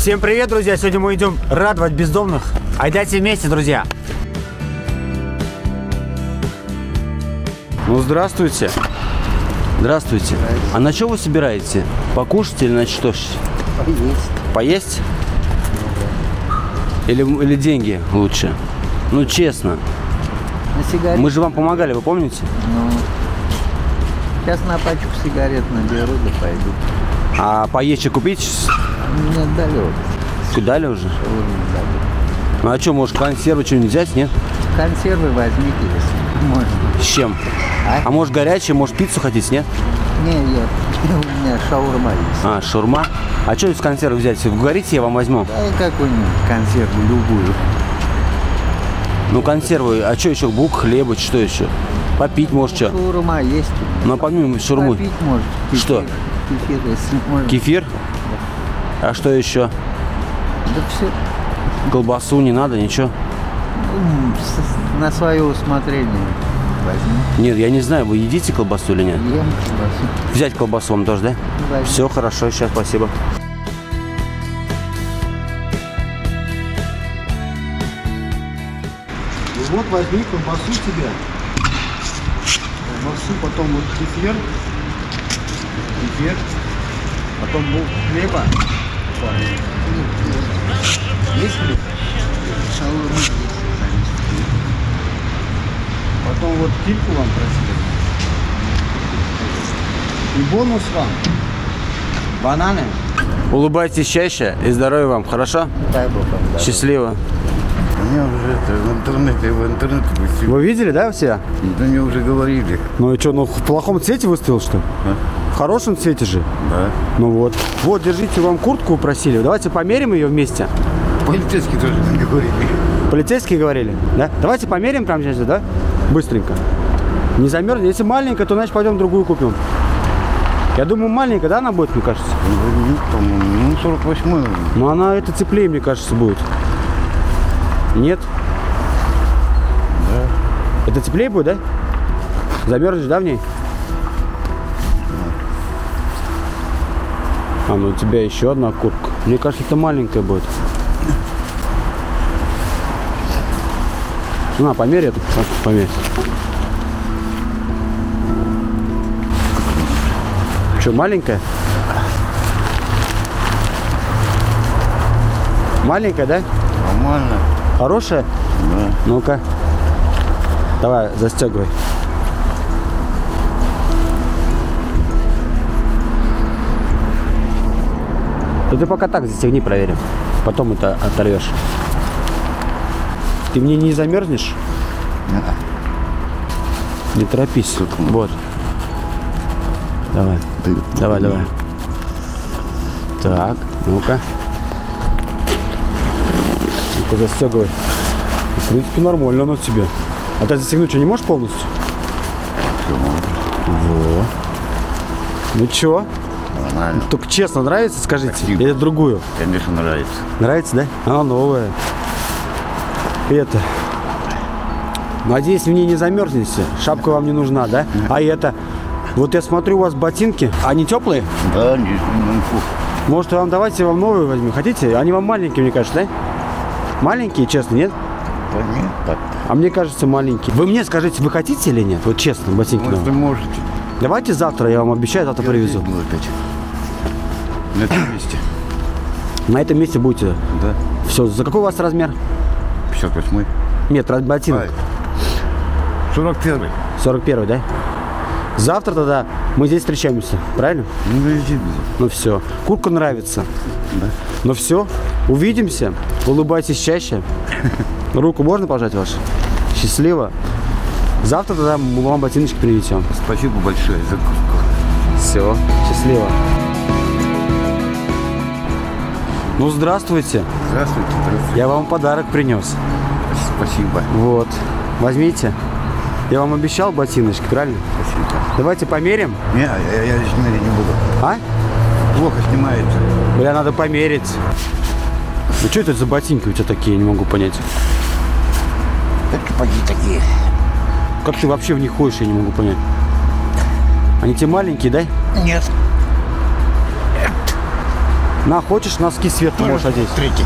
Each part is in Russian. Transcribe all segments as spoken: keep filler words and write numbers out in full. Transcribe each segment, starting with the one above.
Всем привет, друзья! Сегодня мы идем радовать бездомных. Айдайте вместе, друзья! Ну, здравствуйте. Здравствуйте. А на что вы собираете? Покушать или на что? Поесть. Поесть? Или, или деньги лучше? Ну, честно. На сигареты? Мы же вам помогали, вы помните? Ну, сейчас на пачку сигарет наберу, да пойду. А поесть купить? Мне дали. Дали уже? Ну, а что, может, консервы что-нибудь взять, нет? Консервы возьмите, если можно. С чем? А, а может, горячее, может, пиццу хотите, нет? Не, я, у меня шаурма есть. А, шаурма? А что из консервы взять? Вы говорите, я вам возьму. Да, какую-нибудь консерву, любую. Ну, консервы, а что еще? Бук, хлеба, что еще? Попить, может, что? Шаурма есть. Ну, а помимо шаурмы. Попить может. Кефир, Что? Кефир, если можно. Кефир? Да. А что еще? Да все. Колбасу не надо, ничего? Ну, с, на свое усмотрение возьми. Нет, я не знаю, вы едите колбасу или нет? Ем колбасу. Взять колбасу вам тоже, да? Возьми. Все хорошо, сейчас, спасибо. Ну вот, возьми колбасу себе. Колбасу, потом вот кефир. Кефир. Потом булку хлеба. Есть хлеб? Шаурма есть. Потом вот кильку вам просили. И бонус вам. Бананы. Улыбайтесь чаще и здоровья вам, хорошо? Дай Бог вам здоровья. Счастливо. Мне уже это, в интернете, в интернете пустили. Вы видели, да, все? Да мне уже говорили. Ну и что, ну в плохом цвете выставил, что ли? А? В хорошем цвете же. Да. Ну вот. Вот, держите, вам куртку просили. Давайте померим ее вместе. Полицейские тоже говорили. Полицейские говорили, да? Давайте померим прямо сейчас, да? Быстренько. Не замерзнет. Если маленькая, то значит пойдем другую купим. Я думаю, маленькая, да, она будет, мне кажется? Ну, там, ну, сорок восьмой. Но она это теплее, мне кажется, будет. Нет? Да. Это теплее будет, да? Замерзнешь, да, в ней? А, ну у тебя еще одна куртка. Мне кажется, это маленькая будет. На, померь эту. Померь. Что, маленькая? Маленькая, да? Нормально. Хорошая? Да. Ну-ка. Давай, застегивай. Да ты пока так застегни, проверим. Потом это оторвешь. Ты мне не замерзнешь? Нет. Не торопись. Вот. Давай. Ты, Давай, давай. Так, ну-ка. Ну-ка, застегивай. В принципе, нормально оно тебе. А ты застегнуть что, не можешь полностью? Вот. Ну чё? Нормально. Только честно, нравится, скажите? Спасибо. Или другую? Конечно, нравится. Нравится, да? Она новая. Это. Надеюсь, в ней не замерзнете. Шапка вам не нужна, да? А это. Вот я смотрю, у вас ботинки. Они теплые? Да, не, не, Может, вам давайте вам новые возьмем. Хотите? Они вам маленькие, мне кажется, да? Маленькие, честно, нет? да нет, так. А мне кажется, маленькие. Вы мне скажите, вы хотите или нет? Вот честно, ботинки Может, вы новые. можете. Давайте завтра, я вам обещаю, завтра привезу. Буду опять. На этом месте. На этом месте будете. Да. Все. За какой у вас размер? пятьдесят восьмой. Нет, раз- ботинок. сорок первый. сорок первый, да? Завтра тогда мы здесь встречаемся, правильно? Ну, везде. Ну все. Куртка нравится. Да. Ну все. Увидимся. Улыбайтесь чаще. Руку можно пожать вашу? Счастливо. Завтра тогда мы вам ботиночки привезем. Спасибо большое за куртку. Все. Счастливо. Ну здравствуйте. Здравствуйте, здравствуйте. Я вам подарок принес. Спасибо. Вот. Возьмите. Я вам обещал ботиночки, правильно? Спасибо. Давайте померим. Не, я, я здесь мерить не буду. А? Плохо снимается. Бля, надо померить. Ну что это за ботинки у тебя такие, я не могу понять. Так сапоги такие. Как ты вообще в них ходишь, я не могу понять. Они те маленькие, да? Нет. На, хочешь, носки сверху можешь одеть. Третий.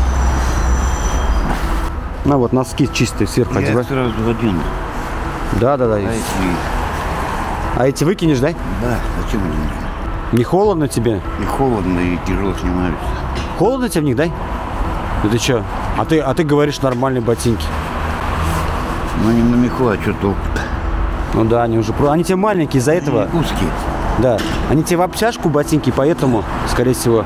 На, вот носки чистые сверху Я одевай. сразу один. Да, да, да. А эти... А эти выкинешь, да? Да, зачем они нужны? Не холодно тебе? И холодно, и тяжело снимаются. Холодно тебе в них, да? Ну ты чё? А ты, а ты говоришь нормальные ботинки. Ну не на меху, а что толку-то? Ну да, они уже... про- Они тебе маленькие из-за этого. Они узкие. Да. Они тебе в обтяжку ботинки, поэтому, скорее всего...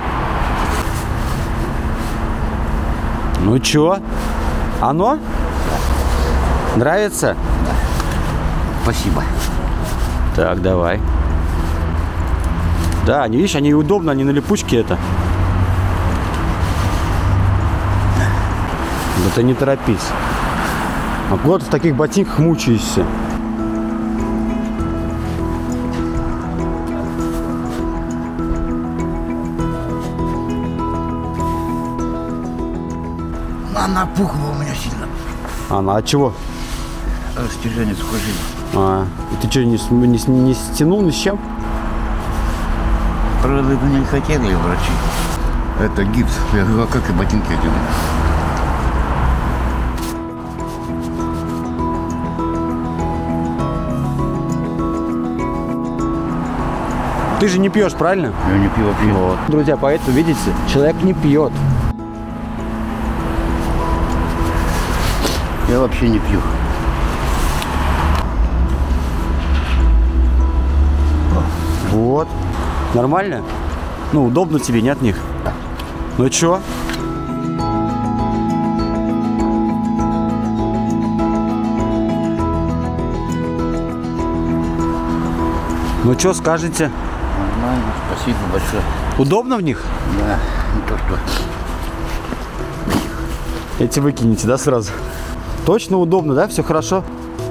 Ну чё? Оно? Нравится? Спасибо. Так, давай. Да, они, видишь, они удобно, они на липучке это. Да ты не торопись. А куда ты в таких ботинках мучаешься? Она пухла у меня сильно. А, ну от чего? Растяжение сухожилия. А, и ты что, не, с- не, с- не стянул ни с чем? Правда, не хотели врачи. Это гипс. Я говорю, а как и ботинки одену? Ты же не пьешь, правильно? Я не пью вообще. Вот. Друзья, поэтому, видите, человек не пьет. Я вообще не пью. Вот. Нормально? Ну, удобно тебе, не от них? Ну чё? Ну чё скажете? Нормально. Спасибо большое. Удобно в них? Да, не то что. Эти выкинете, да, сразу? Точно удобно, да? Все хорошо?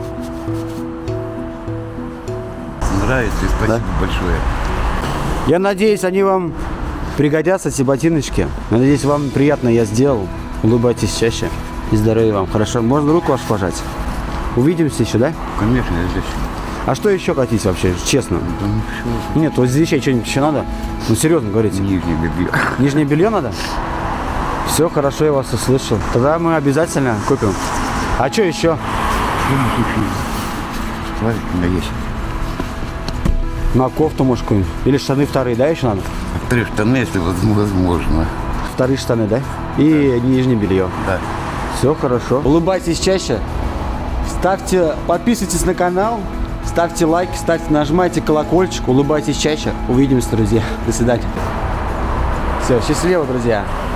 Нравится и спасибо большое. Я надеюсь, они вам пригодятся, эти ботиночки. Надеюсь, вам приятно я сделал. Улыбайтесь чаще. И здоровья вам. Хорошо? Можно руку вашу пожать? Увидимся еще, да? Конечно, я здесь. А что еще хотите вообще, честно? Да ну все. Нет, вот здесь еще что-нибудь еще надо? Ну, серьезно говорите. Нижнее белье. Нижнее белье надо? Все, хорошо, я вас услышал. Тогда мы обязательно купим. А что еще? Славик у меня есть. На кофту, может, какую-нибудь? Или штаны вторые, да, еще надо? Три штаны, если возможно. Вторые штаны, да? И нижнее белье. Да. Все хорошо. Улыбайтесь чаще. Ставьте, подписывайтесь на канал. Ставьте лайки, ставьте, нажимайте колокольчик. Улыбайтесь чаще. Увидимся, друзья. До свидания. Все, счастливо, друзья.